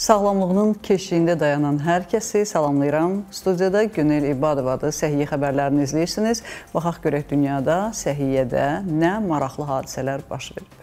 Sağlamlığının keşiyində dayanan hər kəsi salamlayıram. Studiyada Günel İbadovadır. Səhiyyə xəbərlərini izləyirsiniz. Baxaq görək dünyada, səhiyyədə nə maraqlı hadisələr baş verib.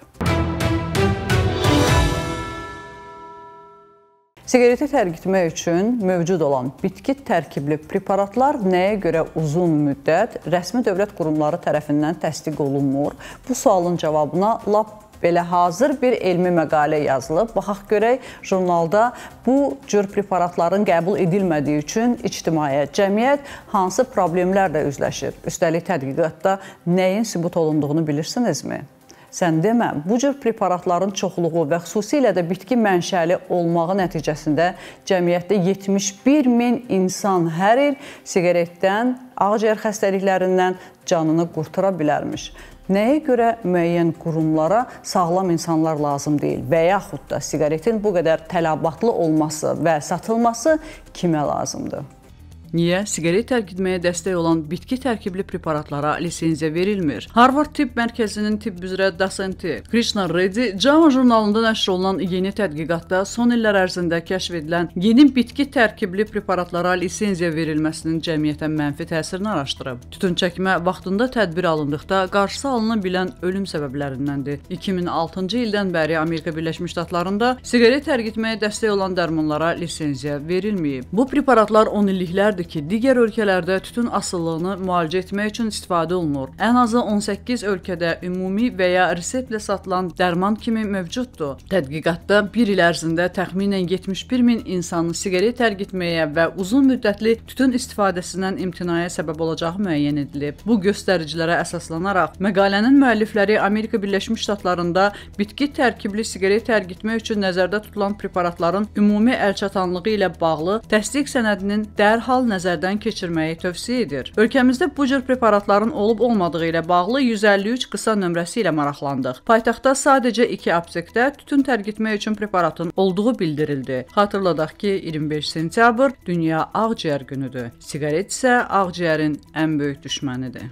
Siqareti tərgitmək üçün mövcud olan bitki tərkibli preparatlar nəyə görə uzun müddət rəsmi dövlət qurumları tərəfindən təsdiq olunmur? Bu sualın cavabına lap belə hazır bir elmi məqalə yazılıb. Baxaq görək, jurnalda bu cür preparatların qəbul edilmədiyi üçün ictimaiyyət, cəmiyyət hansı problemlərlə üzləşir? Üstəlik tədqiqatda nəyin sübut olunduğunu bilirsinizmi? Sən demə, bu cür preparatların çoxluğu və xüsusilə də bitki mənşəli olmağı nəticəsində cəmiyyətdə 71 min insan hər il siqaretdən, ağciyər xəstəliklərindən canını qurtara bilərmiş. Nəyə görə müəyyən qurumlara sağlam insanlar lazım deyil və yaxud da siqaretin bu qədər tələbatlı olması və satılması kimə lazımdır? Niyə siqaret tərkitməyə dəstək olan bitki tərkibli preparatlara lisenziya verilmir? Harvard Tibb Mərkəzinin tibb üzrə dosenti Krishna Reddy JAMA jurnalında nəşr olunan yeni tədqiqatda son illər ərzində kəşf edilən yeni bitki tərkibli preparatlara lisenziya verilməsinin cəmiyyətə mənfi təsirini araşdırıb. Tütün çəkmə vaxtında tədbir alındıqda qarşısı alına bilən ölüm səbəblərindəndir. 2006-cı ildən bəri Amerika Birləşmiş Ştatlarında siqaret tərkitməyə dəstək olan dərmanlara lisenziya verilməyib. Bu preparatlar 10 illiklərdir ki, digər ölkələrdə tütün asıllığını müalicə etmək üçün istifadə olunur. Ən azı 18 ölkədə ümumi və ya reseptlə satılan dərman kimi mövcuddur. Tədqiqatda bir il ərzində təxminən 71 min insanı siqaret tərkitməyə və uzun müddətli tütün istifadəsindən imtinaya səbəb olacağı müəyyən edilib. Bu göstəricilərə əsaslanaraq məqalənin müəllifləri Amerika Birləşmiş Ştatlarında bitki tərkibli siqaret tərkitmək üçün nəzərdə tutulan preparatların ümumi əlçatanlığı ilə bağlı təsdiq sənədinin dərhal nəzərdən keçirməyi tövsiyə edir. Ölkəmizdə bu cür preparatların olub-olmadığı ilə bağlı 153 qısa nömrəsi ilə maraqlandıq. Paytaxtda sadəcə 2 aptekdə tütün tərkitmək üçün preparatın olduğu bildirildi. Xatırladaq ki, 25 sentyabr Dünya Ağciyər günüdür. Siqaret isə ağciyərin ən böyük düşmənidir.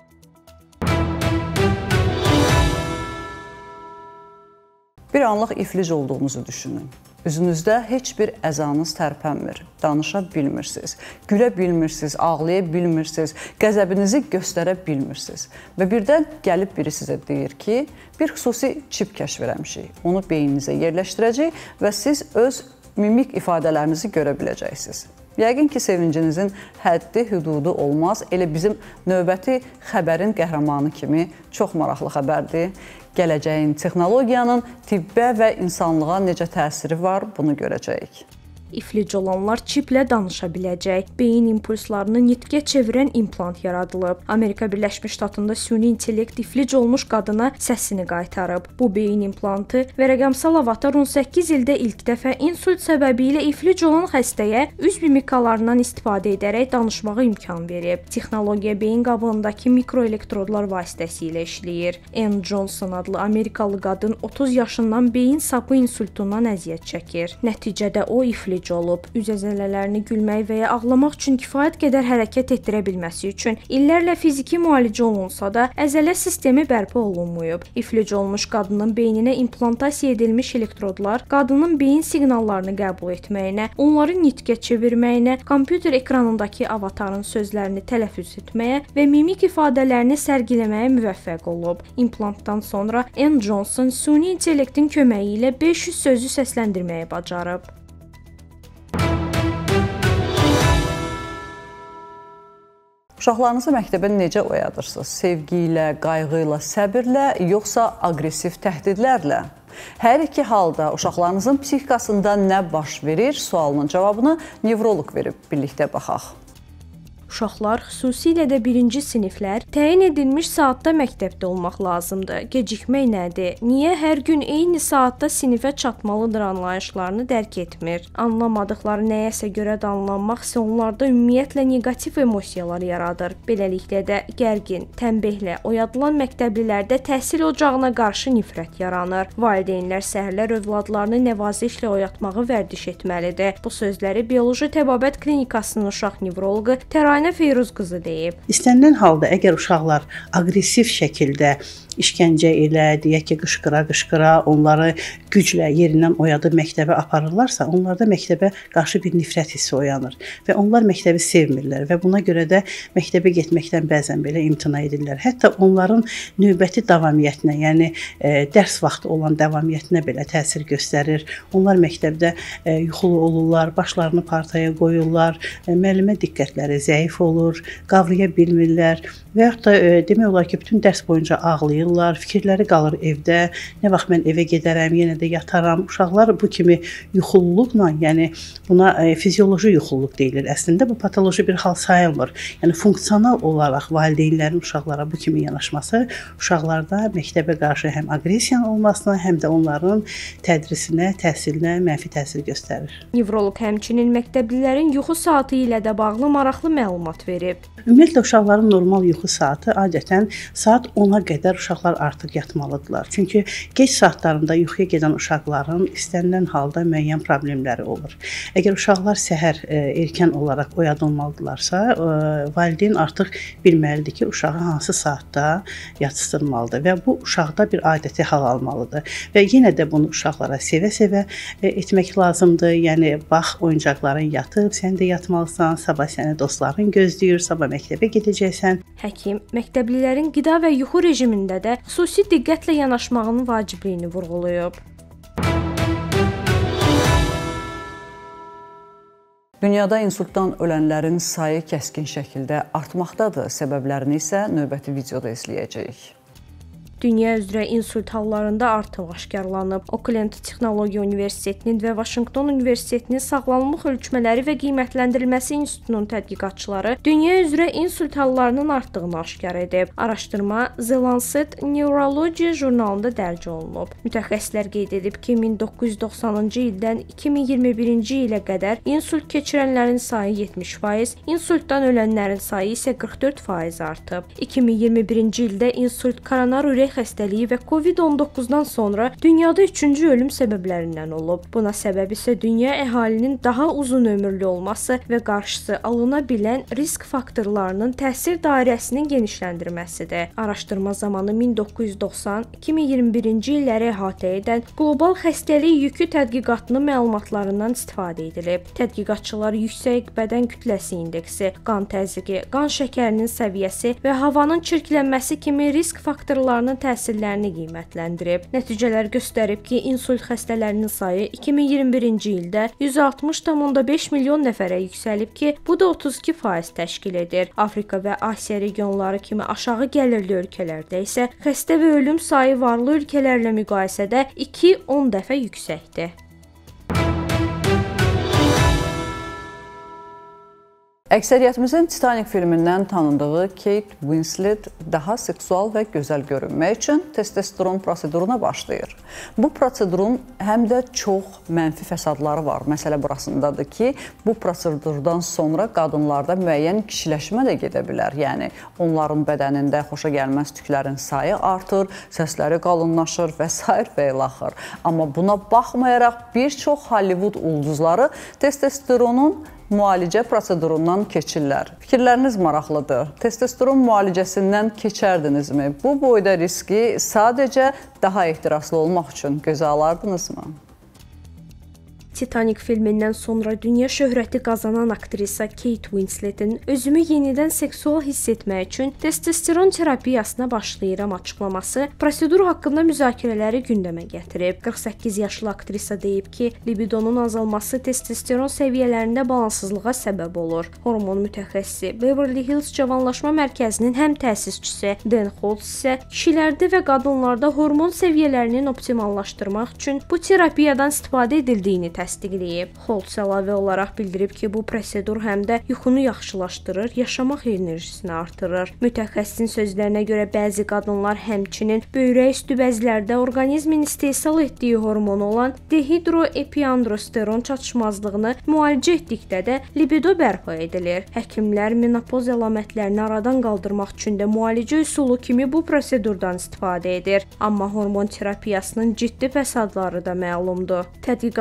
Bir anlıq iflic olduğunuzu düşünün. Üzünüzdə heç bir əzanız tərpənmir, danışa bilmirsiniz, gülə bilmirsiniz, ağlaya bilmirsiniz, qəzəbinizi göstərə bilmirsiniz. Və birdən gəlib biri sizə deyir ki, bir xüsusi çip kəşf eləmişik, onu beyninizə yerləşdirəcək və siz öz mimik ifadələrinizi görə biləcəksiniz. Yəqin ki, sevincinizin həddi, hüdudu olmaz. Elə bizim növbəti xəbərin qəhrəmanı kimi çox maraqlı xəbərdir. Gələcəyin texnologiyanın tibbə və insanlığa necə təsiri var, bunu görəcəyik. İflic olanlar çiplə danışa biləcək. Beyin impulslarını nitqə çevirən implant yaradılıb. Amerika Birləşmiş Ştatında süni intellekt iflic olmuş qadına səsini qaytarıb. Bu beyin implantı və rəqəmsal avatar 18 ildə ilk dəfə insult səbəbilə iflic olan xəstəyə üz mimikalarından istifadə edərək danışmağa imkan verib. Texnologiya beyin qabığındakı mikroelektrodlar vasitəsilə işləyir. Ann Johnson adlı Amerikalı qadın 30 yaşından beyin sapı insultundan əziyyət çəkir. Nəticədə o iflic olub. Üz əzələlərini gülmək və ya ağlamaq üçün kifayət qədər hərəkət etdirə bilməsi üçün illərlə fiziki müalicə olunsa da əzələ sistemi bərpa olunmayıb. İflic olmuş qadının beyninə implantasiya edilmiş elektrodlar qadının beyin siqnallarını qəbul etməyinə, onları nitqə çevirməyinə, kompüter ekranındakı avatarın sözlərini tələffüz etməyə və mimik ifadələrini sərgiləməyə müvəffəq olub. İmplantdan sonra Ann Johnson süni intellektin köməyi ilə 500 sözü səsləndirməyi bacarıb. Uşaqlarınızı məktəbə necə oyadırsınız? Sevgi ilə, qayğı ilə, səbirlə, yoxsa aqressiv təhdidlərlə? Hər iki halda uşaqlarınızın psixikasında nə baş verir sualının cavabını nevroloq verib. Birlikdə baxaq. Uşaqlar, xüsusilə də 1-ci siniflər təyin edilmiş saatda məktəbdə olmaq lazımdır. Gecikmək nədir? Niyə hər gün eyni saatda sinifə çatmalıdır anlayışlarını dərk etmir. Anlamadıqları nəyəsə görə danlanmaq isə onlarda ümumiyyətlə neqativ emosiyalar yaradır. Beləliklə də gərgin, tənbehlə oyadılan məktəblilərdə təhsil ocağına qarşı nifrət yaranır. Valideynlər səhərlər övladlarını nəvazişlə oyatmağı vərdiş etməlidir. Bu sözləri Bioloji Təbabət Klinikasının uşaq nevroloqu Təray Şahinə Feyruz qızı deyib. İstənilən halda əgər uşaqlar aqressiv şəkildə işgəncə ilə, deyək ki, qışqıra-qışqıra onları güclə yerindən oyadıb məktəbə aparırlarsa, onlarda məktəbə qarşı bir nifrət hissi oyanır və onlar məktəbi sevmirlər və buna görə də məktəbə getməkdən bəzən belə imtina edirlər. Hətta onların növbəti davamiyyətinə, yəni dərs vaxtı olan davamiyyətinə belə təsir göstərir. Onlar məktəbdə yuxulu olurlar, başlarını partaya qoyurlar, müəllimə diqqətləri zəif olur, qavraya bilmirlər və yaxud da demək olar ki, bütün dərs boyunca ağlayırlar, fikirləri qalır evdə, nə vaxt mən evə gedərəm, yenə də yataram. Uşaqlar bu kimi yuxululuqla, yəni buna fizioloji yuxululuq deyilir. Əslində bu patoloji bir hal sayılmır. Yəni funksional olaraq valideynlərin uşaqlara bu kimi yanaşması uşaqlarda məktəbə qarşı həm aqressiyanın olmasına, həm də onların tədrisinə, təhsilinə mənfi təsir göstərir. Nevroloq həmçinin məktəblilərin yuxu saatı ilə də bağlı maraqlı məlumat verib. Ümumiyyətlə uşaqların normal yuxu saatı adətən saat 10-a qədər uşaqlar artıq yatmalıdırlar. Çünki gec saatlarında yuxuya gedən uşaqların istənilən halda müəyyən problemləri olur. Əgər uşaqlar səhər erkən olaraq oyadılmalıdırlarsa, valideyn artıq bilməlidir ki, uşağı hansı saatda yatsıdırmalıdır və bu uşaqda bir adəti hal almalıdır. Və yenə də bunu uşaqlara sevə-sevə etmək lazımdır. Yəni, bax, oyuncaqların yatıb, sən də yatmalısan, sabah səni dostların gözləyir, sabah məktəbə gedəcəksən. Həkim məktəblilərin qida və yuxu rejimində də xüsusi diqqətlə yanaşmağının vacibliyini vurğulayıb. Dünyada insultdan ölənlərin sayı kəskin şəkildə artmaqdadır. Səbəblərini isə növbəti videoda izləyəcəyik. Dünya üzrə insult hallarında artım aşkarlanıb. Oakland Texnologiya Universitetinin və Washington Universitetinin Sağlamlıq Ölçmələri və Qiymətləndirilməsi İnstitutunun tədqiqatçıları dünya üzrə insult hallarının artdığını aşkar edib. Araşdırma The Lancet Neurology jurnalında dərc olunub. Mütəxəssislər qeyd edib ki, 1990-cı ildən 2021-ci ilə qədər insult keçirənlərin sayı 70%, insultdan ölənlərin sayı isə 44% artıb. 2021-ci ildə insult koronar ürək xəstəliyi və COVID-19-dan sonra dünyada 3-cü ölüm səbəblərindən olub. Buna səbəb isə dünya əhalinin daha uzun ömürlü olması və qarşısı alına bilən risk faktorlarının təsir dairəsinin genişləndirməsidir. Araşdırma zamanı 1990-2021-ci illəri əhatə edən qlobal xəstəlik yükü tədqiqatının məlumatlarından istifadə edilib. Tədqiqatçılar yüksək bədən kütləsi indeksi, qan təzyiqi, qan şəkərinin səviyyəsi və havanın çirklənməsi kimi risk faktorlarının təsirlərini qiymətləndirib. Nəticələr göstərib ki, insult xəstələrinin sayı 2021-ci ildə 160,5 milyon nəfərə yüksəlib ki, bu da 32% təşkil edir. Afrika və Asiya regionları kimi aşağı gəlirli ölkələrdə isə xəstə və ölüm sayı varlı ölkələrlə müqayisədə 2-10 dəfə yüksəkdir. Əksəriyyətimizin Titanic filmindən tanındığı Kate Winslet daha seksual və gözəl görünmək üçün testosteron proseduruna başlayır. Bu prosedurun həm də çox mənfi fəsadları var. Məsələ burasındadır ki, bu prosedurdan sonra qadınlarda müəyyən kişiləşmə də gedə bilər. Yəni, onların bədənində xoşagəlməz tüklərin sayı artır, səsləri qalınlaşır və s. və ilaxır. Amma buna baxmayaraq bir çox Hollywood ulduzları testosteronun müalicə prosedurundan keçirlər. Fikirləriniz maraqlıdır. Testosteron müalicəsindən keçərdinizmi? Bu boyda riski sadəcə daha ehtiraslı olmaq üçün gözə alardınızmı? Titanic filmindən sonra dünya şöhrəti qazanan aktrisa Kate Winslet'in özümü yenidən seksual hiss etmək üçün testosteron terapiyasına başlayıram açıqlaması prosedur haqqında müzakirələri gündəmə gətirib. 48 yaşlı aktrisa deyib ki, libidonun azalması testosteron səviyyələrində balansızlığa səbəb olur. Hormon mütəxəssisi Beverly Hills Cavanlaşma Mərkəzinin həm təsisçisi Dan Holtz isə kişilərdə və qadınlarda hormon səviyyələrini optimallaşdırmaq üçün bu terapiyadan istifadə edildiyini təsdiqləyib. Holtz əlavə olaraq bildirib ki, bu prosedur həm də yuxunu yaxşılaşdırır, yaşamaq enerjisini artırır. Mütəxəssisin sözlərinə görə bəzi qadınlar həmçinin böyrək üstü bəzlərdə orqanizmin istehsal etdiyi hormon olan dehidroepiandrosteron çatışmazlığını müalicə etdikdə də libido bərpa edilir. Həkimlər menopoz əlamətlərini aradan qaldırmaq üçün də müalicə üsulu kimi bu prosedurdan istifadə edir. Amma hormon terapiyasının ciddi fəsadları da məlumdur. Tədqiqatlar göstərir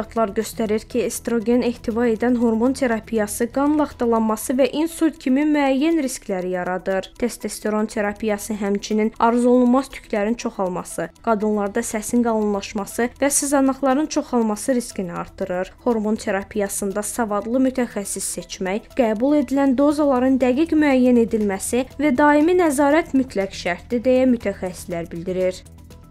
göstərir ki, estrogen ehtiva edən hormon terapiyası qan laxtalanması və insult kimi müəyyən riskləri yaradır. Testosteron terapiyası həmçinin arzu olunmaz tüklərin çoxalması, qadınlarda səsin qalınlaşması və sızanaqların çoxalması riskini artırır. Hormon terapiyasında savadlı mütəxəssis seçmək, qəbul edilən dozaların dəqiq müəyyən edilməsi və daimi nəzarət mütləq şərtdir deyə mütəxəssislər bildirir.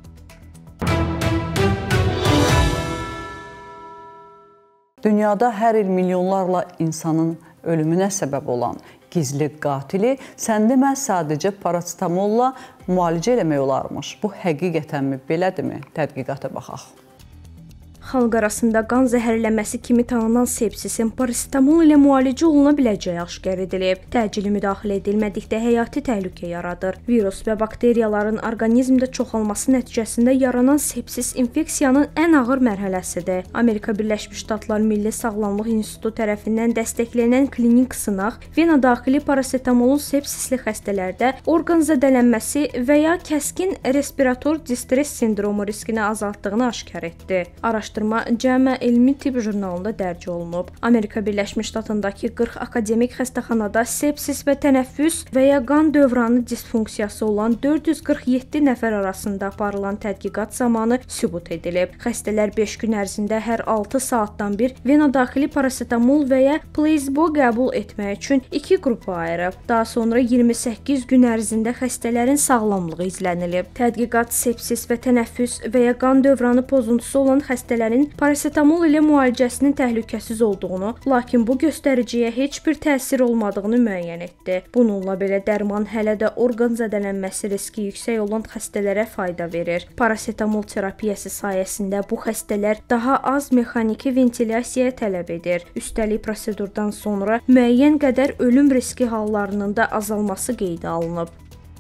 Dünyada hər il milyonlarla insanın ölümünə səbəb olan gizli qatili sən demə sadəcə parasitamolla müalicə eləmək olarmış. Bu həqiqətənmi belədirmi? Tədqiqata baxaq. Xalq arasında qan zəhərlənməsi kimi tanınan sepsisin parasitamol ilə müalicə oluna biləcəyi aşkar edilib. Təcili müdaxilə edilmədikdə həyati təhlükə yaradır. Virus və bakteriyaların orqanizmdə çoxalması nəticəsində yaranan sepsis infeksiyanın ən ağır mərhələsidir. Amerika Birləşmiş Ştatlar Milli Sağlamlıq İnstitutu tərəfindən dəstəklənən klinik sınaq vena daxili parasitamolun sepsisli xəstələrdə orqan zədələnməsi və ya kəskin respirator distres sindromu riskini azaltdığını aşkar etdi. Araşdırma Cəmi Elmi Tibb jurnalında dərc olunub. Amerika Birləşmiş Ştatındakı 40 akademik xəstəxanada sepsis və tənəffüs və ya qan dövranı disfunksiyası olan 447 nəfər arasında aparılan tədqiqat zamanı sübut edilib. Xəstələr 5 gün ərzində hər 6 saatdan bir vena daxili parasitamol və ya plazebo qəbul etmək üçün 2 qrupa ayrılıb. Daha sonra 28 gün ərzində xəstələrin sağlamlığı izlənilib. Tədqiqat sepsis və tənəffüs və ya qan dövranı pozuntusu olan xəstələrin parasitamol ilə müalicəsinin təhlükəsiz olduğunu, lakin bu göstəriciyə heç bir təsir olmadığını müəyyən etdi. Bununla belə dərman hələ də orqan zədələnməsi riski yüksək olan xəstələrə fayda verir. Parasitamol terapiyası sayəsində bu xəstələr daha az mexaniki ventilyasiya tələb edir. Üstəlik prosedurdan sonra müəyyən qədər ölüm riski hallarının da azalması qeydə alınıb.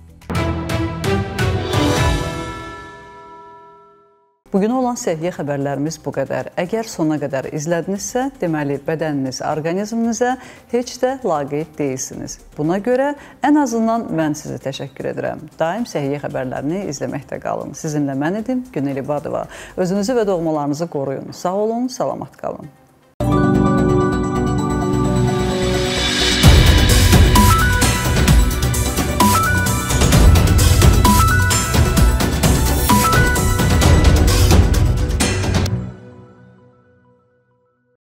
Bugün olan səhiyyə xəbərlərimiz bu qədər. Əgər sona qədər izlədinizsə, deməli bədəniniz, orqanizminizə heç də laqeyd deyilsiniz. Buna görə ən azından mən sizi təşəkkür edirəm. Daim səhiyyə xəbərlərini izləməkdə qalın. Sizinlə mən idim, Günel İbadova. Özünüzü və doğmalarınızı qoruyun. Sağ olun, salamat qalın.